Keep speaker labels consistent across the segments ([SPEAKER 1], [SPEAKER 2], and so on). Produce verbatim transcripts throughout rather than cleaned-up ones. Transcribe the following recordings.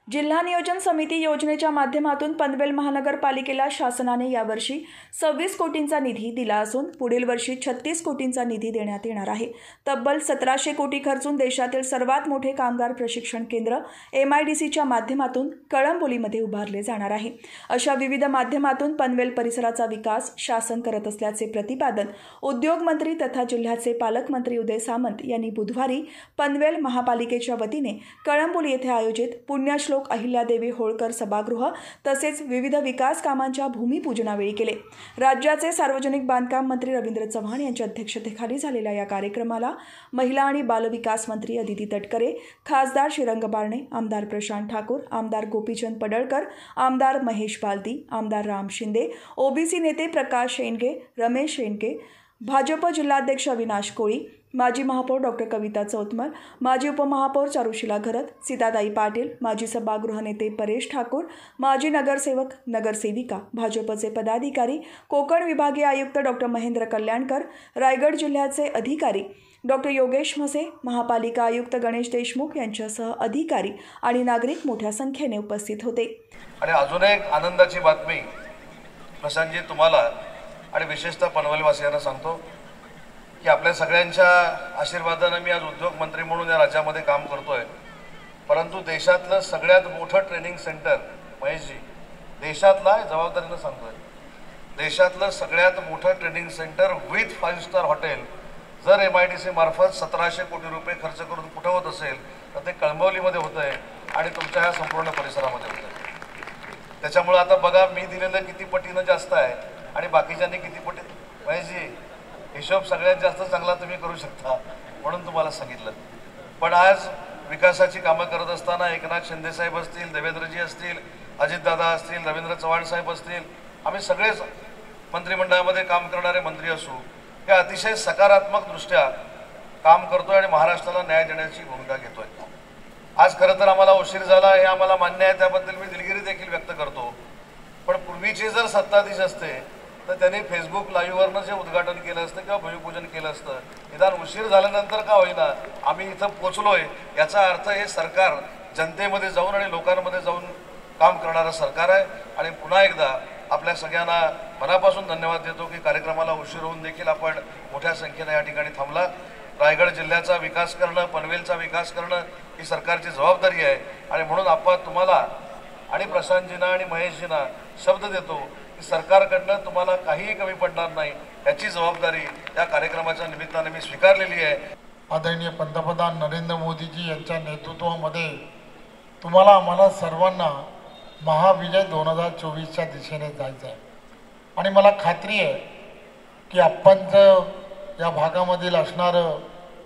[SPEAKER 1] जिल्हा नियोजन समिती योजनेच्या माध्यमातून पनवेल महानगरपालिकेला शासनाने यावर्षी सव्वीस कोटींचा निधी दिला असून पुढील वर्षी छत्तीस कोटींचा निधी देण्यात येणार आहे। तब्बल सतराशे कोटी खर्चून देशातील सर्वात मोठे कामगार प्रशिक्षण केंद्र एम आय डी सीच्या माध्यमातून कळंबोलीमध्ये उभारले जाणार आहे। अशा विविध माध्यमातून पनवेल परिसराचा विकास शासन करत असल्याचे प्रतिपादन उद्योग मंत्री तथा जिल्ह्याचे पालकमंत्री उदय सामंत यांनी बुधवारी पनवेल महापालिकेच्या वतीने कळंबोली येथे आयोजित पुण्यश्लोक अहिल्यादेवी होळकर सभागृह तसेच विविध विकास कामांच्या भूमिपूजनावेळी केले। राज्याचे सार्वजनिक बांधकाम मंत्री रवींद्र चव्हाण यांच्या अध्यक्षतेखाली झालेल्या या कार्यक्रमाला महिला आणि बालविकास मंत्री अदिती तटकरे, खासदार श्रीरंग बारणे, आमदार प्रशांत ठाकूर, आमदार गोपीचंद पडळकर, आमदार महेश बालदी, आमदार राम शिंदे, ओबीसी नेते प्रकाश शेंडगे, रमेश शेंडगे, भाजप जिल्हाध्यक्ष अविनाश कोळी, माजी महापौर डॉक्टर कविता चौतमल, माजी उपमहापौर चारुशीला घरत, सीताताई पाटील, माजी सभागृह नेते परेश ठाकूर, माजी नगरसेवक, नगरसेविका, भाजपचे पदाधिकारी, कोकण विभागीय आयुक्त डॉक्टर महेंद्र कल्याणकर, रायगड जिल्ह्याचे अधिकारी डॉक्टर योगेश म्हसे, महापालिका आयुक्त गणेश देशमुख यांच्यासह अधिकारी आणि नागरिक मोठ्या संख्येने उपस्थित होते।
[SPEAKER 2] आणि अजून एक आनंदाची बातमी प्रशांतजी तुम्हाला आणि विशेषतः पनवेलवासियांना सांगतो की आपल्या सगळ्यांच्या आशीर्वादाने मी आज उद्योग मंत्री म्हणून या राज्यामध्ये काम करतोय। परंतु देशातलं सगळ्यात मोठं ट्रेनिंग सेंटर महेशजी देशातला जबाबदारीने सांगतोय देशातलं सगळ्यात मोठं training centre with five star hotel जर एम आय डी सी मार्फत सतराशे कोटी रुपये खर्च करून कुठं होत असेल तर ते कळंबोलीमध्ये होत आहे आणि तुमच्या ह्या संपूर्ण परिसरामध्ये होत आहे। त्याच्यामुळे आता बघा मी दिलेलं किती पटीनं जास्त आहे आणि बाकीच्यांनी किती पटी महेशजी हिशोब सगळ्यात जास्त चांगला तुम्ही करू शकता म्हणून तुम्हाला सांगितलं। पण आज विकासाची कामं करत असताना एकनाथ शिंदे साहेब असतील, देवेंद्रजी असतील, अजितदादा असतील, रवींद्र चव्हाण साहेब असतील, आम्ही सगळेच मंत्रिमंडळामध्ये काम करणारे मंत्री असू हे अतिशय सकारात्मक दृष्ट्या काम करतोय आणि महाराष्ट्राला न्याय देण्याची भूमिका घेतोय। आज खरं तर आम्हाला उशीर झाला हे आम्हाला मान्य आहे, त्याबद्दल मी दिलगिरी देखील व्यक्त करतो। पण पूर्वीची जर सत्ताधीश असते तर त्यांनी फेसबुक लाईव्हवरनं जे उद्घाटन केलं असतं किंवा भूमिपूजन केलं असतं। निदान उशीर झाल्यानंतर का होईना आम्ही इथं पोचलोय याचा अर्थ हे सरकार जनतेमध्ये जाऊन आणि लोकांमध्ये जाऊन काम करणारं सरकार आहे। आणि पुन्हा एकदा आपल्या सगळ्यांना मनापासून धन्यवाद देतो की कार्यक्रमाला उशीर होऊन देखील आपण मोठ्या संख्येने या ठिकाणी थांबला। रायगड जिल्ह्याचा विकास करणं, पनवेलचा विकास करणं ही सरकारची जबाबदारी आहे आणि म्हणून आपण तुम्हाला आणि प्रशांतजींना आणि महेशजींना शब्द देतो की सरकारकडनं तुम्हाला काहीही कमी पडणार नाही याची जबाबदारी या कार्यक्रमाच्या निमित्ताने मी स्वीकारलेली आहे।
[SPEAKER 3] आदरणीय पंतप्रधान नरेंद्र मोदीजी यांच्या नेतृत्वामध्ये तुम्हाला आम्हाला सर्वांना महाविजय दोन हजार चोवीसच्या दिशेने जायचं आहे आणि मला खात्री आहे की आपणचं या भागामधील असणारं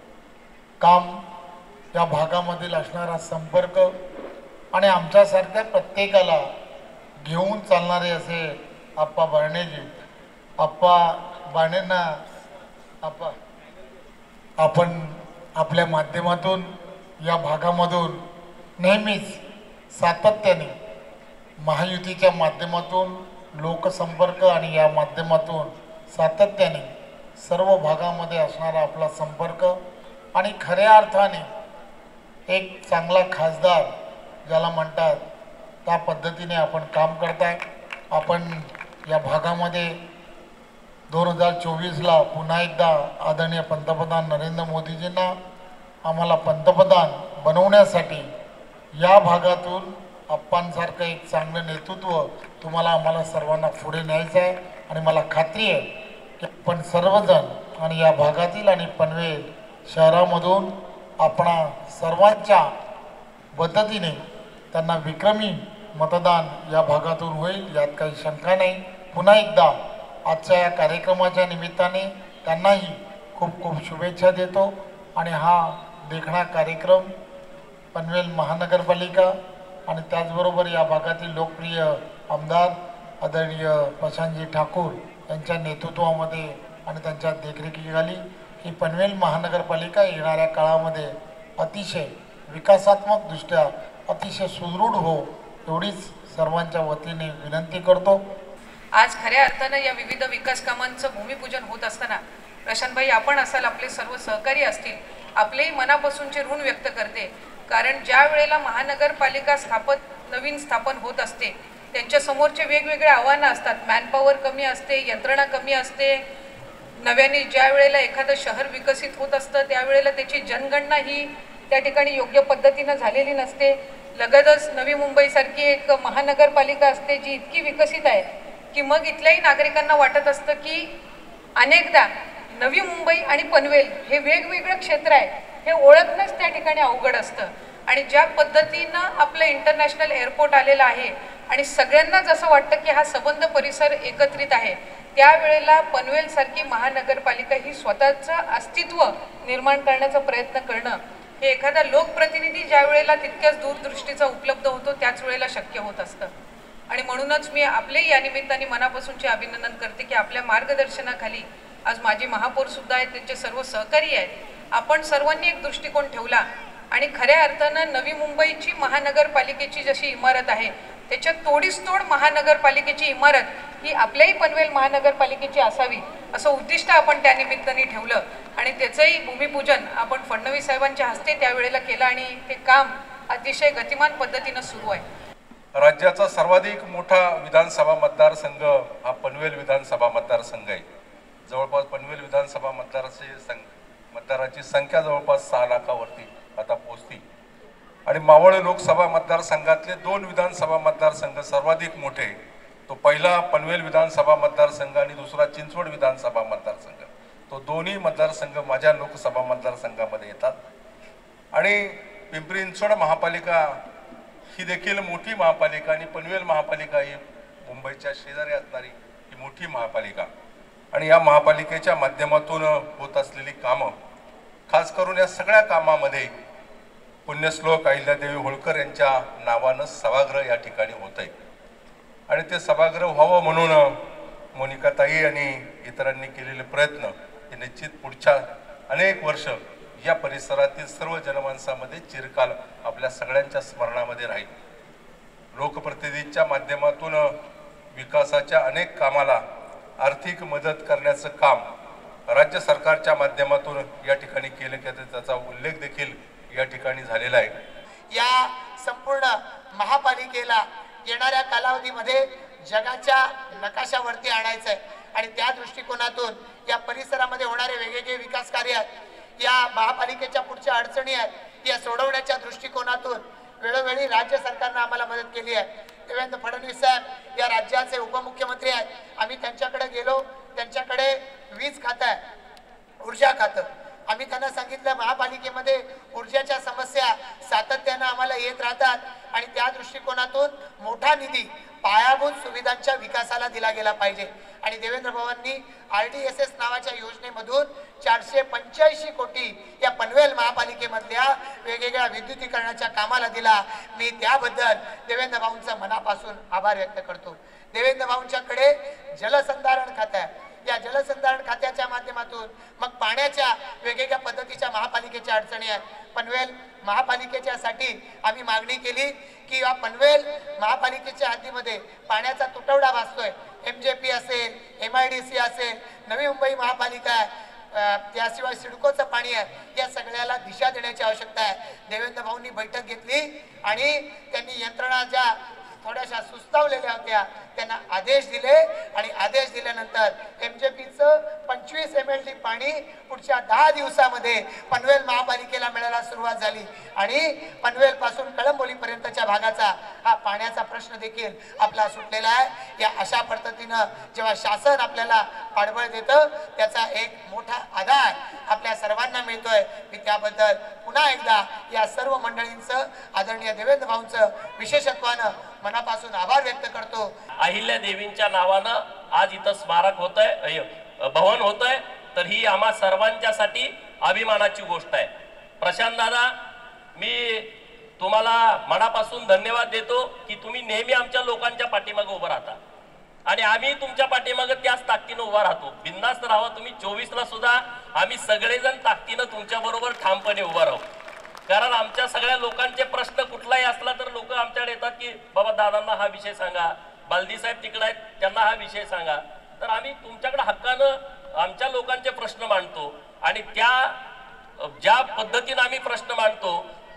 [SPEAKER 3] काम, या भागामधील असणारा संपर्क आणि आमच्यासारख्या प्रत्येकाला घेऊन चालणारे असे आप्पा बारणेजी, आप्पा बारणेंना आप्पा आपण आपल्या माध्यमातून या भागामधून नेहमीच सातत्याने महायुतीच्या माध्यमातून लोकसंपर्क आणि या माध्यमातून सातत्याने सर्व भागामध्ये असणारा आपला संपर्क आणि खऱ्या अर्थाने एक चांगला खासदार ज्याला म्हणतात त्या पद्धतीने आपण काम करताय। आपण या भागामध्ये दोन हजार चोवीसला पुन्हा एकदा आदरणीय पंतप्रधान नरेंद्र मोदीजींना आम्हाला पंतप्रधान बनवण्यासाठी या भागातून आप्पांसारखं एक चांगलं नेतृत्व तुम्हाला आम्हाला सर्वांना पुढे न्यायचं आहे। आणि मला खात्री आहे की आपण सर्वजण आणि या भागातील आणि पनवेल शहरामधून आपण सर्वांच्या पद्धतीने त्यांना विक्रमी मतदान या भागातून होईल यात काही शंका नाही। पुन्हा एकदा आजच्या या कार्यक्रमाच्या निमित्ताने त्यांनाही खूप खूप शुभेच्छा देतो आणि हा देखणा कार्यक्रम पनवेल महानगरपालिका आणि त्याचबरोबर या भागातील लोकप्रिय आमदार आदरणीय प्रशांतजी ठाकूर यांच्या नेतृत्वामध्ये आणि त्यांच्या देखरेखीखाली ही पनवेल महानगरपालिका येणाऱ्या काळामध्ये अतिशय विकासात्मक दृष्ट्या अतिशय सुदृढ हो एवढीच सर्वांच्या वतीने विनंती करतो।
[SPEAKER 4] आज खऱ्या अर्थानं या विविध विकास कामांचं भूमिपूजन होत असताना प्रशांत भाई आपण असाल, आपले सर्व सहकारी असतील, आपलेही मनापासूनचे ऋण व्यक्त करते कारण ज्या वेळेला महानगरपालिका स्थापन नवीन स्थापन होत असते त्यांच्या समोरचे वेगवेगळे आव्हानं असतात. मॅनपॉवर कमी असते, यंत्रणा कमी असते. नव्याने ज्या वेळेला एखादं शहर विकसित होत असतं त्यावेळेला त्याची जनगणना ही त्या ठिकाणी योग्य पद्धतीनं झालेली नसते. लगतच नवी मुंबईसारखी एक महानगरपालिका असते जी इतकी विकसित आहे की मग इथल्याही नागरिकांना वाटत असतं की अनेकदा नवी मुंबई आणि पनवेल हे वेगवेगळं क्षेत्र आहे हे ओळखणंच त्या ठिकाणी अवघड असतं. आणि ज्या पद्धतीनं आपलं इंटरनॅशनल एअरपोर्ट आलेलं आहे आणि सगळ्यांनाच असं वाटतं की हा संबंध परिसर एकत्रित आहे, त्यावेळेला पनवेलसारखी महानगरपालिका ही स्वतःचं अस्तित्व निर्माण करण्याचा प्रयत्न करणं हे एखादा लोकप्रतिनिधी ज्या वेळेला तितक्याच दूरदृष्टीचा उपलब्ध होतो त्याच वेळेला शक्य होत असतं. आणि म्हणूनच मी आपलेही या निमित्ताने मनापासूनचे अभिनंदन करते की आपल्या मार्गदर्शनाखाली आज माजी महापौरसुद्धा आहेत, त्यांचे सर्व सहकारी आहेत. आपण सर्वांनी एक दृष्टिकोन ठेवला आणि खऱ्या अर्थानं नवी मुंबईची महानगरपालिकेची जशी इमारत आहे त्याच्यात तोडीस तोड महानगरपालिकेची इमारत ही आपल्याही पनवेल महानगरपालिकेची असावी असं उद्दिष्ट आपण त्या निमित्ताने ठेवलं आणि त्याचंही भूमिपूजन आपण फडणवीस साहेबांच्या हस्ते त्यावेळेला केलं आणि ते काम अतिशय गतिमान पद्धतीनं सुरू आहे.
[SPEAKER 5] राज्याचा सर्वाधिक मोठा विधानसभा मतदारसंघ हा पनवेल विधानसभा मतदारसंघ आहे. जवळपास पनवेल विधानसभा मतदाराची संघ मतदाराची संख्या जवळपास सहा लाखावरती आता पोहोचती आणि मावळ लोकसभा मतदारसंघातले दोन विधानसभा मतदारसंघ सर्वाधिक मोठे, तो पहिला पनवेल विधानसभा मतदारसंघ आणि दुसरा चिंचवड विधानसभा मतदारसंघ, तो दोन्ही मतदारसंघ माझ्या लोकसभा मतदारसंघामध्ये येतात. आणि पिंपरी चिंचवड महापालिका ही देखील मोठी महापालिका आणि पनवेल महापालिका ही मुंबईच्या शेजारी असणारी ही मोठी महापालिका आणि या महापालिकेच्या माध्यमातून होत असलेली कामं, खास करून या सगळ्या कामामध्ये पुण्यश्लोक अहिल्यादेवी होळकर यांच्या नावानं सभागृह या ठिकाणी होत आहे आणि ते सभागृह व्हावं म्हणून मोनिकाताई आणि इतरांनी केलेले प्रयत्न हे निश्चित पुढच्या अनेक वर्ष या परिसरातील सर्व जनमानसामध्ये चिरकाल आपल्या सगळ्यांच्या स्मरणामध्ये राहील. लोकप्रतिनिधींच्या माध्यमातून विकासाच्या अनेक कामाला आर्थिक मदत करण्याचं काम राज्य सरकारच्या माध्यमातून या ठिकाणी केलं की त्याचा उल्लेख देखील या ठिकाणी झालेला आहे.
[SPEAKER 6] या संपूर्ण महापालिकेला येणाऱ्या कालावधीमध्ये जगाच्या नकाशावरती आणायचं आहे आणि त्या दृष्टिकोनातून या परिसरामध्ये होणारे वेगवेगळे विकास कार्य आहेत, या महापालिकेच्या पुढच्या अडचणी आहेत, या सोडवण्याच्या दृष्टिकोनातून वेळोवेळी राज्य सरकारनं आम्हाला मदत केली आहे. देवेंद्र फडणवीस साहेब या राज्याचे उपमुख्यमंत्री आहेत. आम्ही त्यांच्याकडे गेलो, त्यांच्याकडे वीज खातं आहे, ऊर्जा खातं. आम्ही त्यांना सांगितलं महापालिकेमध्ये ऊर्जाच्या समस्या सातत्यानं आम्हाला येत राहतात आणि त्या दृष्टिकोनातून मोठा निधी पायाभूत सुविधांच्या विकासाला दिला गेला पाहिजे आणि देवेंद्र भावांनी आर डी एस एस नावाच्या योजनेमधून चारशे पंच्याऐंशी कोटी या पनवेल महापालिकेमधल्या वेगवेगळ्या विद्युतीकरणाच्या कामाला दिला. मी त्याबद्दल देवेंद्र भाऊंचा मनापासून आभार व्यक्त करतो. देवेंद्र भाऊंच्याकडे जलसंधारण खातं आहे. या जलसंधारण खात्याच्या माध्यमातून मग पाण्याच्या वेगवेगळ्या पद्धतीच्या महापालिकेच्या अडचणी आहेत. पनवेल महापालिकेच्यासाठी आम्ही मागणी केली की या पनवेल महापालिकेच्या हद्दीमध्ये पाण्याचा तुटवडा भासतोय. एम जे पी असेल, एम आय डी सी असेल, नवी मुंबई महापालिका आहे, त्याशिवाय सिडकोचं पाणी आहे, या सगळ्याला दिशा देण्याची आवश्यकता आहे. देवेंद्र भाऊंनी बैठक घेतली आणि त्यांनी यंत्रणा ज्या थोड्याशा सुस्तावलेल्या होत्या त्यांना आदेश दिले आणि आदेश दिल्यानंतर एम जे पीचं पंचवीस एम एल डी पाणी पुढच्या दहा दिवसामध्ये पनवेल महापालिकेला मिळायला सुरुवात झाली आणि पनवेल पासून कळंबोलीपर्यंतच्या भागाचा हा पाण्याचा प्रश्न देखील आपला सुटलेला आहे. या अशा पद्धतीनं जेव्हा शासन आपल्याला पाठबळ देतं त्याचा एक मोठा आधार आपल्या सर्वांना मिळतोय. मी त्याबद्दल पुन्हा एकदा या सर्व मंडळींचं, आदरणीय देवेंद्र भाऊंचं विशेषत्वानं मनापासून आभार व्यक्त करतो.
[SPEAKER 7] अहिल्या देवींच्या नावानं आज इथं स्मारक होतंय, भवन होतंय, तर ही आम्हा सर्वांच्यासाठी अभिमानाची गोष्ट आहे. प्रशांत दादा, मी तुम्हाला मनापासून धन्यवाद देतो की तुम्ही नेहमी आमच्या लोकांच्या पाठीमागे उभं राहता आणि आम्ही तुमच्या पाठीमागे त्याच ताकदीनं उभा राहतो. बिनधास्त राहा तुम्ही. चोवीसला सुद्धा आम्ही सगळेजण ताकदीनं तुमच्या बरोबर ठामपणे उभा राहू. कारण आमच्या सगळ्या लोकांचे प्रश्न कुठलाही असला तर लोक आमच्याकडे येतात की बाबा दादांना हा विषय सांगा, बालदी साहेब तिकडे आहेत त्यांना हा विषय सांगा. तर आम्ही तुमच्याकडे हक्कानं आमच्या लोकांचे प्रश्न मांडतो आणि त्या ज्या पद्धतीने आम्ही प्रश्न मांडतो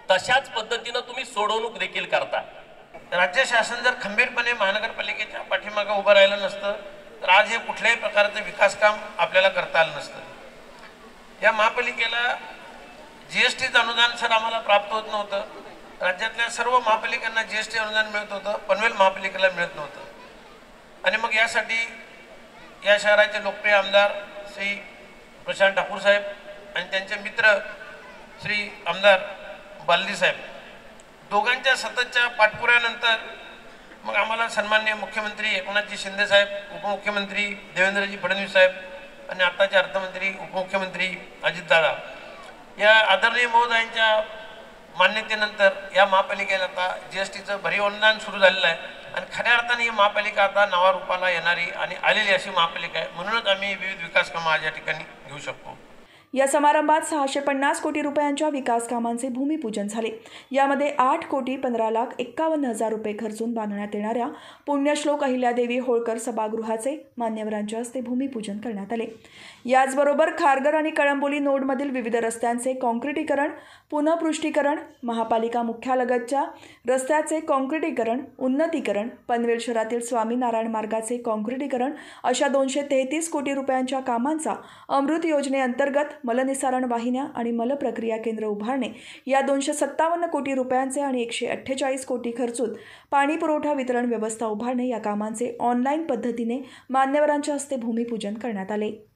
[SPEAKER 7] तशाच पद्धतीनं तुम्ही सोडवणूक देखील करता.
[SPEAKER 8] राज्य शासन जर खंबीरपणे महानगरपालिकेच्या पाठीमागे उभं राहिलं नसतं तर आज हे कुठल्याही प्रकारचं विकास काम आपल्याला करता आलं नसतं. या महापालिकेला जी एस टीचं अनुदान सर आम्हाला प्राप्त होत नव्हतं. राज्यातल्या सर्व महापालिकांना जी एस टी अनुदान मिळत होतं, पनवेल महापालिकेला मिळत नव्हतं. आणि मग यासाठी या शहराचे लोकप्रिय आमदार श्री प्रशांत ठाकूर साहेब आणि त्यांचे मित्र श्री आमदार बालदी साहेब दोघांच्या सततच्या पाठपुऱ्यानंतर मग आम्हाला सन्माननीय मुख्यमंत्री एकनाथजी शिंदे साहेब, उपमुख्यमंत्री देवेंद्रजी फडणवीस साहेब आणि आत्ताचे अर्थमंत्री उपमुख्यमंत्री अजितदादा या आदरणीय महोदयांच्या मान्यतेनंतर या महापालिकेला आता जी एस टीचं भरीव अनुदान सुरू झालेलं आहे आणि खऱ्या अर्थाने ही महापालिका आता नावारूपाला येणारी आणि आलेली अशी महापालिका आहे. म्हणूनच आम्ही विविध विकास कामं आज या ठिकाणी घेऊ शकतो.
[SPEAKER 1] या समारंभात सहाशे पन्नास कोटी रुपयांच्या विकास कामांचे भूमिपूजन झाले. यामध्ये आठ कोटी पंधरा लाख एक्कावन्न हजार रुपये खर्चून बांधण्यात येणाऱ्या पुण्यश्लोक अहिल्यादेवी होळकर सभागृहाचे मान्यवरांच्या हस्ते भूमिपूजन करण्यात आले. याचबरोबर खारघर आणि कळंबोली नोडमधील विविध रस्त्यांचे काँक्रिटीकरण, पुनःपृष्टीकरण, महापालिका मुख्यालगतच्या रस्त्याचे काँक्रिटीकरण, उन्नतीकरण, पनवेल शहरातील स्वामीनारायण मार्गाचे काँक्रिटीकरण अशा दोनशे तेहतीस कोटी रुपयांच्या कामांचा अमृत योजनेअंतर्गत मलनिसारण वाहिन्या आणि मलप्रक्रिया केंद्र उभारणे या दोनशे सत्तावन्न कोटी रुपयांचे आणि एकशे अठ्ठेचाळीस कोटी खर्चून पाणी पुरवठा वितरण व्यवस्था उभारणे या कामांचे ऑनलाईन पद्धतीने मान्यवरांच्या हस्ते भूमिपूजन करण्यात आले.